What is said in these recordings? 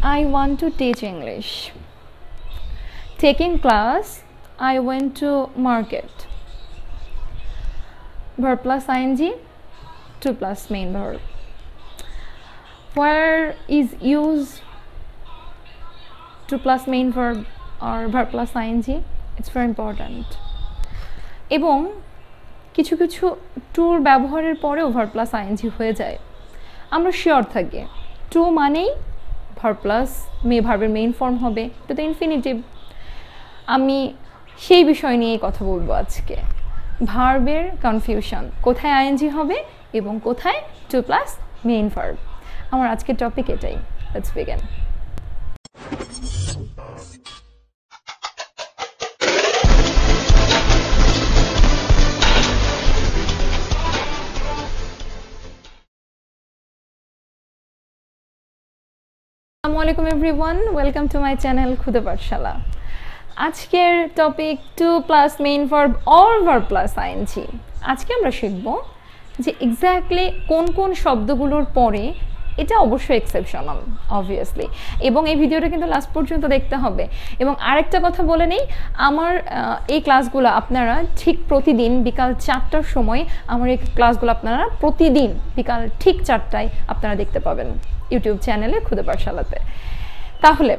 I want to teach English. Taking class, I went to market. Verb plus ing, to plus main verb. Where is use to plus main verb or verb plus ing? It's very important. এবং কিছু কিছু টুর ব্যবহারের পরেও verb plus ING হয়ে যায়। আমরা sure থাকি to মানেই ভার্ব প্লাস ভার্বের মেইন ফর্ম হবে, এটা তো ইনফিনিটিভ। আমি সেই বিষয় নিয়েই কথা বলবো আজকে, ভার্বের কনফিউশন, কোথায় আইএনজি হবে এবং কোথায় টু প্লাস মেইন ভার্ব। আমার আজকের টপিক এটাই। Let's begin. আসসালামু everyone, welcome to my channel খুদে পাঠশালা। আজকের topic to plus main verb or verb plus ING. আজকে আমরা শিখব যে এক্স্যাক্টলি কোন কোন শব্দগুলোর পরে, এটা অবশ্যই এক্সেপশনাল অবভিয়াসলি, এবং এই ভিডিওটা কিন্তু লাস্ট পর্যন্ত দেখতে হবে। এবং আরেকটা কথা বলে নেই, আমার এই ক্লাসগুলো আপনারা ঠিক প্রতিদিন বিকাল 4টার সময় আমার এই ক্লাসগুলো আপনারা প্রতিদিন বিকাল ঠিক 4টায় আপনারা দেখতে পাবেন ইউটিউব চ্যানেলে খুদে পাঠশালাতে। তাহলে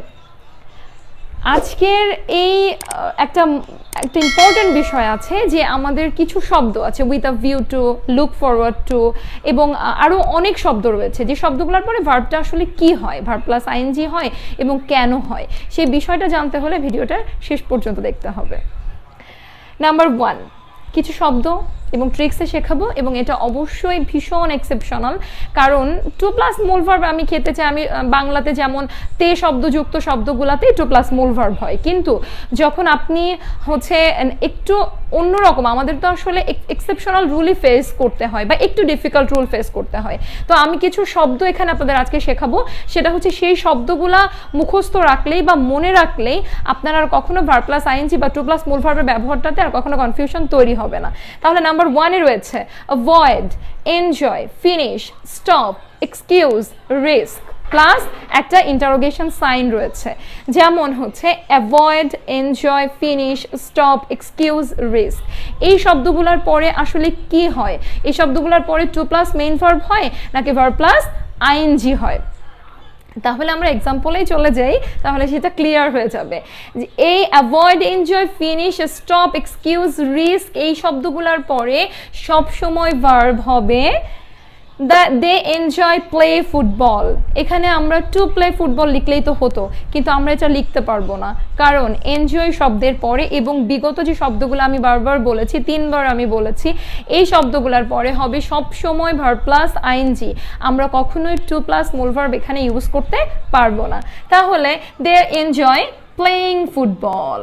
আজকের এই একটা ইম্পর্টেন্ট বিষয় আছে যে আমাদের কিছু শব্দ আছে with a view to, look forward to, এবং আরও অনেক শব্দ রয়েছে যে শব্দগুলোর পরে ভার্বটা আসলে কি হয়, ভার্ব প্লাস আইএনজি হয় এবং কেন হয়, সেই বিষয়টা জানতে হলে ভিডিওটা শেষ পর্যন্ত দেখতে হবে। নাম্বার 1, কিছু শব্দ এবং ট্রিক্সে শেখাবো, এবং এটা অবশ্যই ভীষণ এক্সেপশনাল, কারণ টু প্লাস মূল ভার্ব আমি খেতে চাই, আমি বাংলাতে যেমন তে শব্দযুক্ত শব্দগুলাতে টু প্লাস মূল ভার্ব হয়, কিন্তু যখন আপনি হচ্ছে একটু অন্যরকম, আমাদের তো আসলে এক্সেপশনাল রুলই ফেস করতে হয় বা একটু ডিফিকাল্ট রুল ফেস করতে হয়। তো আমি কিছু শব্দ এখানে আপনাদের আজকে শেখাবো, সেটা হচ্ছে সেই শব্দগুলা মুখস্থ রাখলেই বা মনে রাখলেই আপনারা আর কখনো ভার্ব প্লাস আইএনজি বা টু প্লাস মূল ভার্বের ব্যবহারটাতে আর কখনো কনফিউশন তৈরি হবে না। তাহলে নাম্বার 1 রয়েছে avoid, enjoy, finish, stop, excuse, risk, plus একটা ইন্টারোগেশন সাইন রয়েছে, যেমন হচ্ছে avoid, enjoy, finish, stop, excuse, risk. এই শব্দগুলোর পরে আসলে কি হয়? এই শব্দগুলোর পরে টু প্লাস মেইন ভার্ব হয় নাকি ভার্ব প্লাস আইএনজি হয়? তাহলে আমরা এক্সাম্পলেই চলে যাই, তাহলে সেটা ক্লিয়ার হয়ে যাবে। যে এই avoid, enjoy, finish, stop, excuse, risk, এই শব্দগুলোর পরে সবসময় ভার্ব হবে দে এনজয় প্লে ফুটবল। এখানে আমরা টু প্লে ফুটবল লিখলেই তো হতো, কিন্তু আমরা এটা লিখতে পারবো না, কারণ এনজয় শব্দের পরে এবং বিগত যে শব্দগুলো আমি বারবার বলেছি, 3বার আমি বলেছি, এই শব্দগুলোর পরে হবে সবসময় ভার্ব প্লাস আইএনজি। আমরা কখনোই টু প্লাস মূল ভার্ব এখানে ইউজ করতে পারবো না। তাহলে they enjoy playing football.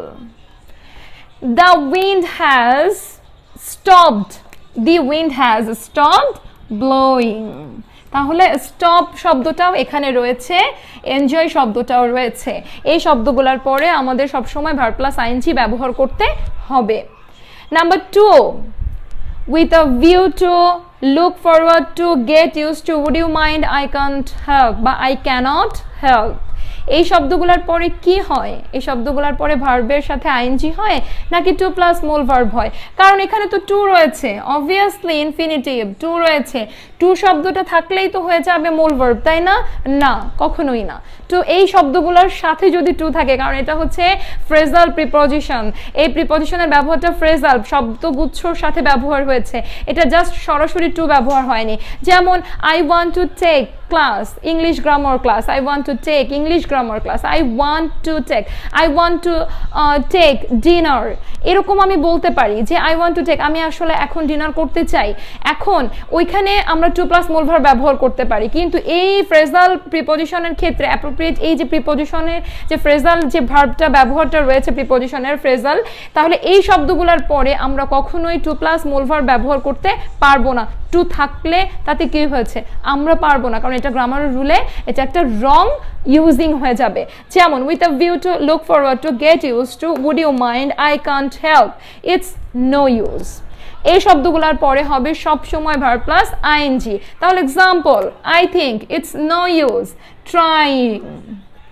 The wind has stopped, the wind has stopped blowing. তাহলে স্টপ শব্দটাও এখানে রয়েছে, এনজয় শব্দটাও রয়েছে। এই শব্দগুলোর পরে আমাদের সবসময় ভার্ব প্লাস আইএনজি ব্যবহার করতে হবে। Number 2, with a view to, look forward to, get used to, would you mind, I can't help বা I cannot help। এই শব্দগুলোর পরে কি হয়? এই শব্দগুলোর পরে ভার্বের সাথে আইএনজি হয় নাকি টু প্লাস মূল ভার্ব হয়? কারণ এখানে তো টু রয়েছে, অবভিয়াসলি ইনফিনিটিভ টু রয়েছে। টু শব্দটা থাকলেই তো হয়ে যাবে মূল ভার্ব, তাই না? না, কখনোই না। তো এই শব্দগুলোর সাথে যদি টু থাকে, কারণ এটা হচ্ছে ফ্রেজাল প্রিপজিশন, এই প্রিপজিশনের ব্যবহারটা ফ্রেজাল শব্দগুচ্ছর সাথে ব্যবহার হয়েছে, এটা জাস্ট সরাসরি টু ব্যবহার হয়নি। যেমন I want to take class, English grammar class, I want to take English grammar class, I want to take, I want to take dinner. এরকম আমি বলতে পারি যে আই ওয়ান্ট টু টেক, আমি আসলে এখন ডিনার করতে চাই। এখন ওইখানে আমরা টু প্লাস মূল ভার্ব ব্যবহার করতে পারি, কিন্তু এই ফ্রেজাল প্রিপজিশনের ক্ষেত্রে অ্যাপ্রোপ্রিয়েট এই যে প্রিপজিশনের যে ফ্রেজাল যে ভার্বটা ব্যবহারটা রয়েছে প্রিপজিশনের ফ্রেজাল, তাহলে এই শব্দগুলোর পরে আমরা কখনোই টু প্লাস মূল ভার্ব ব্যবহার করতে পারবো না। টু থাকলে তাতে কি হয়েছে? আমরা পারবো না, কারণ এটা গ্রামারের রুলে এটা একটা রং ইউজিং হয়ে যাবে। যেমন with a view to, look forward two, gate use to, would you mind, I can't help, it's no use. এই শব্দগুলোর পরে হবে সবসময় ভার্ব প্লাস আইএনজি। তাহলে example, I think, it's no use trying,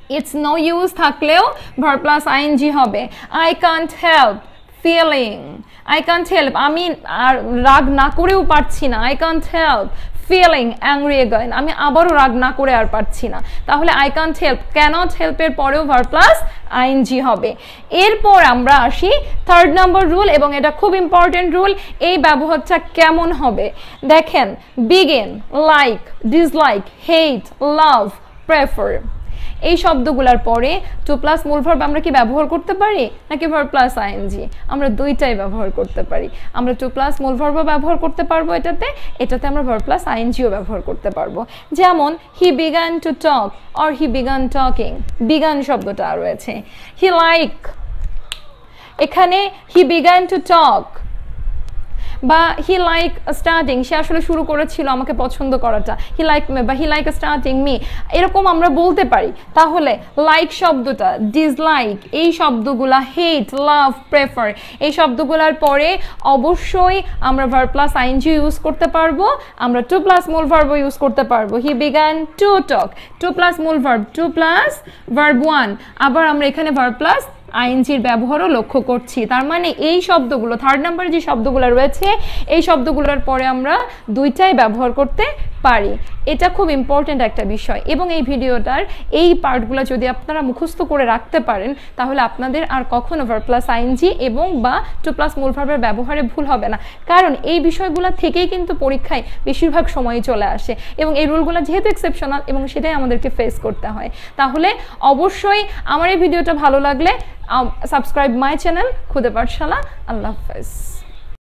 it's no use থাকলেও verb plus ING হবে। I can't help feeling, I can't help আমি আর রাগ না করেও পারছি না, I can't help feeling angry again আমি আবারও রাগ না করে আর পারছি না, তাহলে আই কান্ট হেল্প ক্যানট হেল্পের পরেও ভার্ব প্লাস আইএনজি হবে। এরপর আমরা আসি থার্ড নাম্বার রুল, এবং এটা খুব ইম্পর্টেন্ট রুল। এই ব্যবহারটা কেমন হবে দেখেন, begin, like, dislike, hate, love, prefer, এই শব্দগুলোর পরে টু প্লাস মূল ভার্ব আমরা কি ব্যবহার করতে পারি নাকি ভার্ব প্লাস আইএনজি? আমরা দুইটাই ব্যবহার করতে পারি। আমরা টু প্লাস মূল ভার্বও ব্যবহার করতে পারবো এটাতে, এটাতে আমরা ভার্ব প্লাস আইএনজিও ব্যবহার করতে পারবো। যেমন he began to talk or he began talking, began শব্দটা রয়েছে। হি লাইক, এখানে হি বিগান টু টক, বা হি লাইক স্টার্টিং, সে আসলে শুরু করেছিল আমাকে পছন্দ করাটা, হি লাইক মি বা হি লাইক স্টার্টিং মি, এরকম আমরা বলতে পারি। তাহলে লাইক শব্দটা, ডিসলাইক, এই শব্দগুলা, হেট, লাভ, প্রেফার, এই শব্দগুলোর পরে অবশ্যই আমরা ভার্ব প্লাস আইএনজি ইউজ করতে পারবো, আমরা টু প্লাস মূল ভার্ব ইউজ করতে পারবো। He began to talk, to plus মূল verb, to plus verb one, আবার আমরা এখানে ভার্ব প্লাস আইএনজির ব্যবহারও লক্ষ্য করছি। তার মানে এই শব্দগুলো, থার্ড নাম্বারে যে শব্দগুলো রয়েছে এই শব্দগুলোর পরে আমরা দুইটাই ব্যবহার করতে পারি। এটা খুব ইম্পর্টেন্ট একটা বিষয়, এবং এই ভিডিওটার এই পার্টগুলো যদি আপনারা মুখস্থ করে রাখতে পারেন তাহলে আপনাদের আর কখনো ভার্ব প্লাস আইএনজি এবং বা টু প্লাস মূল ভার্বের ব্যবহারে ভুল হবে না, কারণ এই বিষয়গুলো থেকেই কিন্তু পরীক্ষায় বেশিরভাগ সময়ই চলে আসে, এবং এই রুলগুলো যেহেতু এক্সেপশনাল এবং সেটাই আমাদেরকে ফেস করতে হয়। তাহলে অবশ্যই আমার এই ভিডিওটা ভালো লাগলে সাবস্ক্রাইব মাই চ্যানেল খুদে পাঠশালা। আল্লাহ হাফেজ।